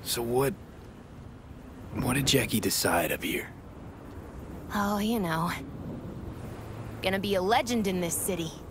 So what did Jackie decide up here? Oh, you know. Gonna be a legend in this city.